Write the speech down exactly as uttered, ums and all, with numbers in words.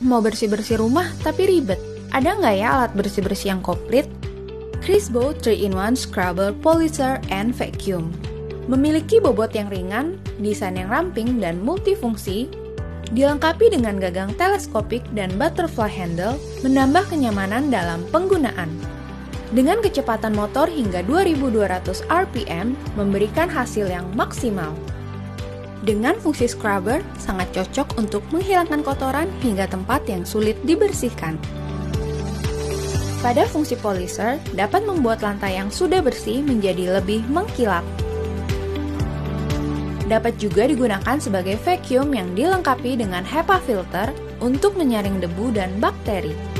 Mau bersih-bersih rumah tapi ribet? Ada nggak ya alat bersih-bersih yang komplit? Crisbo three in one Scrubber Polisher and Vacuum memiliki bobot yang ringan, desain yang ramping dan multifungsi, dilengkapi dengan gagang teleskopik dan butterfly handle, menambah kenyamanan dalam penggunaan. Dengan kecepatan motor hingga dua ribu dua ratus R P M, memberikan hasil yang maksimal. Dengan fungsi scrubber, sangat cocok untuk menghilangkan kotoran hingga tempat yang sulit dibersihkan. Pada fungsi polisher, dapat membuat lantai yang sudah bersih menjadi lebih mengkilap. Dapat juga digunakan sebagai vacuum yang dilengkapi dengan HEPA filter untuk menyaring debu dan bakteri.